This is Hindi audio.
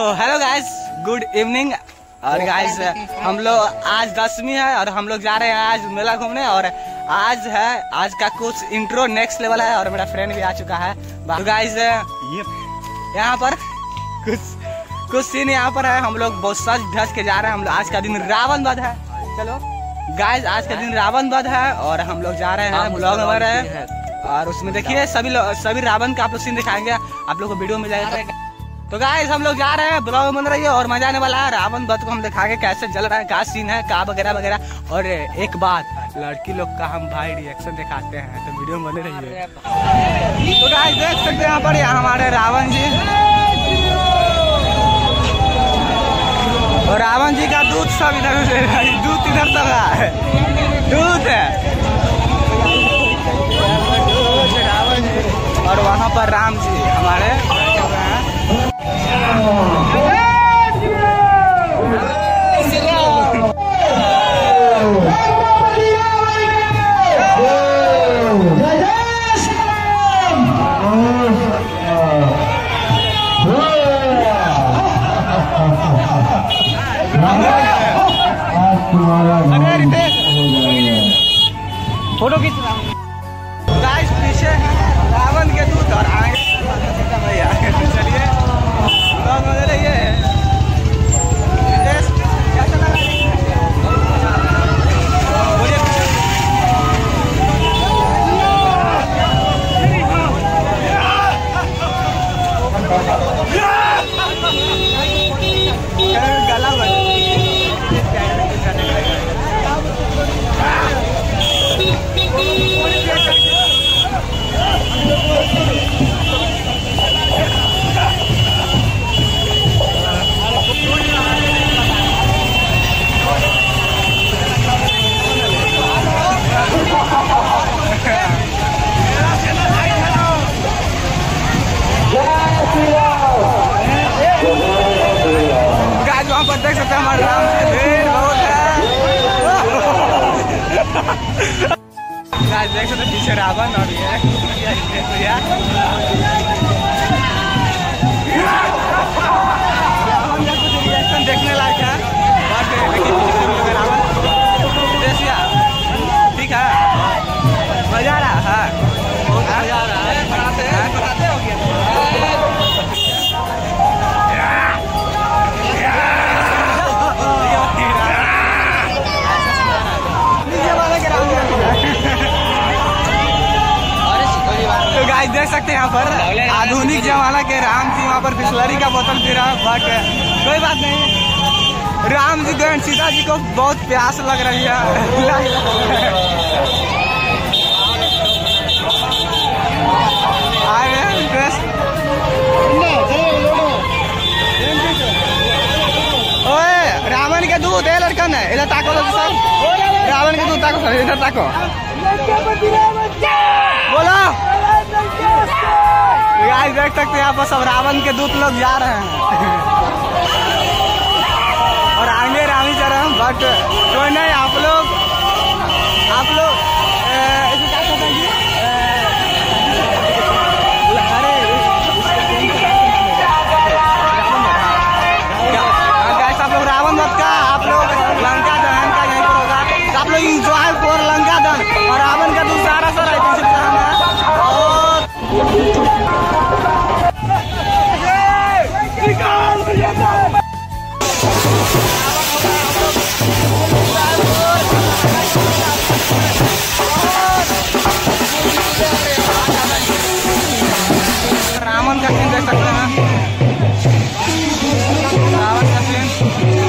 Hello guys, good evening. और गाइस हम लोग आज 10वीं है और हम लोग जा रहे हैं आज मेला घूमने। और आज का कुछ इंट्रो नेक्स्ट लेवल है और मेरा फ्रेंड भी आ चुका है। तो गाइस यहाँ पर कुछ सीन यहाँ पर है। हम लोग बहुत सज धज के जा रहे हैं। हम लोग आज का दिन रावण वध है। चलो गाइस, आज का दिन रावण वध है और हम लोग जा रहे हैं ब्लॉग में रहे हैं। और उसमें देखिए सभी रावण का आप लोग सीन दिखाएंगे, आप लोग को वीडियो मिल जाएगा। तो गाइस हम लोग जा रहे हैं, ब्लॉग बन रही है और मजा आने वाला है। रावण वध को हम दिखाएंगे कैसे जल रहा है, क्या सीन है, क्या वगैरह वगैरह। और एक बात, लड़की लोग का हम भाई रिएक्शन दिखाते हैं, तो वीडियो में बने रहिए। तो गाइस देख सकते हैं यहाँ पर हमारे रावण जी, और रावण जी का दूध सब इधर सब है, दूध है। और वहाँ पर राम जी हमारे फोटो खींच रहा हूँ। गाइस पीछे है रावण के दूत और आगे भैया। चलिए देख सकते हैं हमारे राम जी भीड़ बहुत है। देख सकते पीछे रावण और ये रिएक्शन देखने लायक है। ठीक है, मजा आ रहा है, बहुत मजा आ रहा है। बनाते हो गया देख सकते हैं यहाँ पर आधुनिक जमाना के राम जी वहाँ पर बिस्लरी का बोतल पी रहा है। बट कोई बात नहीं, राम जी को सीता जी को बहुत प्यास लग रही है। ओए रावण के दूध है लड़कन है, इधर ताको सर, रावण के दूध ताको सर, इधर ताको, बोलो। गाइस देख सकते हैं यहाँ पर सब रावण के दूत लोग जा रहे हैं और आगे रामी जा रहे हैं। बट कोई नहीं, आप लोग गाइस आप लोग रावण वध का, आप लोग लंका दहन का यहीं पर होगा, तो आप लोग इंजॉय फॉर लंका दहन और रावण का दूध सारा सर रावण का सीन देख सकते हैं, रावण का सीन।